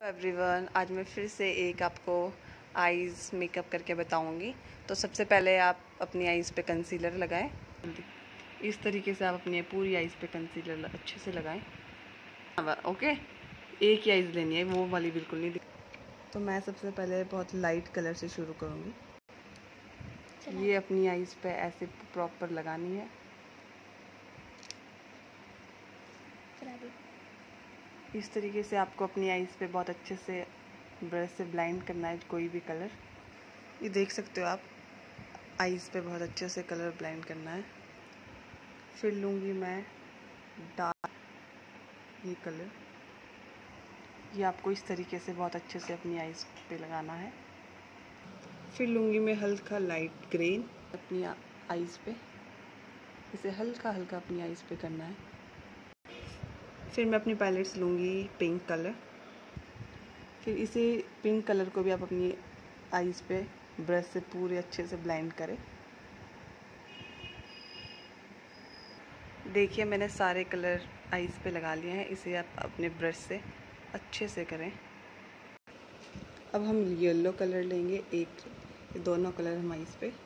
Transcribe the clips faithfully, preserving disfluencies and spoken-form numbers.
Everyone, आज मैं फिर से एक आपको आईज़ मेकअप करके बताऊंगी। तो सबसे पहले आप अपनी आईज़ पे कंसीलर लगाएं। इस तरीके से आप अपनी पूरी आईज़ पे कंसीलर अच्छे से लगाएं। ओके, एक ही आईज़ लेनी है, वो वाली बिल्कुल नहीं। तो मैं सबसे पहले बहुत लाइट कलर से शुरू करूँगी। ये अपनी आईज़ पे ऐसे प्रॉपर लगानी है। इस तरीके से आपको अपनी आईज़ पे बहुत अच्छे से ब्रश से ब्लाइंड करना है कोई भी कलर। ये देख सकते हो आप, आईज़ पे बहुत अच्छे से कलर ब्लाइंड करना है। फिर लूँगी मैं डार्क ये कलर, ये आपको इस तरीके से बहुत अच्छे से अपनी आईज़ पे लगाना है। फिर लूँगी मैं हल्का लाइट ग्रीन अपनी आईज़ पे, इसे हल्का हल्का अपनी आईज़ पे करना है। फिर मैं अपनी पैलेट से लूँगी पिंक कलर। फिर इसे पिंक कलर को भी आप अपनी आईज़ पे ब्रश से पूरे अच्छे से ब्लेंड करें। देखिए मैंने सारे कलर आईज़ पे लगा लिए हैं, इसे आप अपने ब्रश से अच्छे से करें। अब हम येलो कलर लेंगे एक, ये दोनों कलर हम आईज़ पे,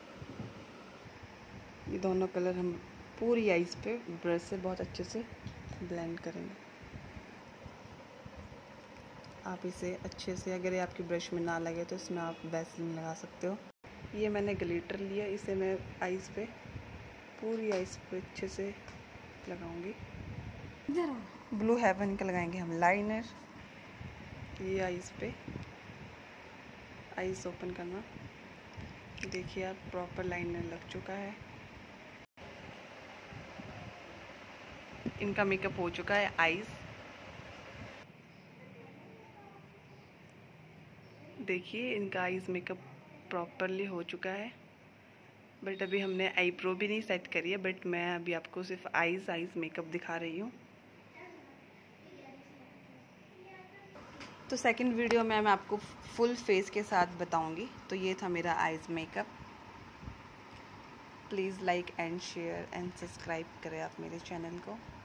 ये दोनों कलर हम पूरी आईज़ पे ब्रश से बहुत अच्छे से ब्लेंड करेंगे। आप इसे अच्छे से, अगर ये आपकी ब्रश में ना लगे तो इसमें आप वैसलीन लगा सकते हो। ये मैंने ग्लिटर लिया, इसे मैं आईज़ पे पूरी आईज़ पे अच्छे से लगाऊंगी। ब्लू हेवन का लगाएंगे हम लाइनर। ये आईज़ पे, आईज़ ओपन करना। देखिए आप, प्रॉपर लाइनर लग चुका है। इनका मेकअप हो चुका है आईज़। देखिए इनका आईज़ मेकअप प्रॉपरली हो चुका है। बट अभी हमने आईब्रो भी नहीं सेट करी है, बट मैं अभी आपको सिर्फ आईज़ आईज़ मेकअप दिखा रही हूँ। तो सेकंड वीडियो में मैं आपको फुल फेस के साथ बताऊंगी। तो ये था मेरा eyes makeup. Please like and share and subscribe करें आप मेरे चैनल को।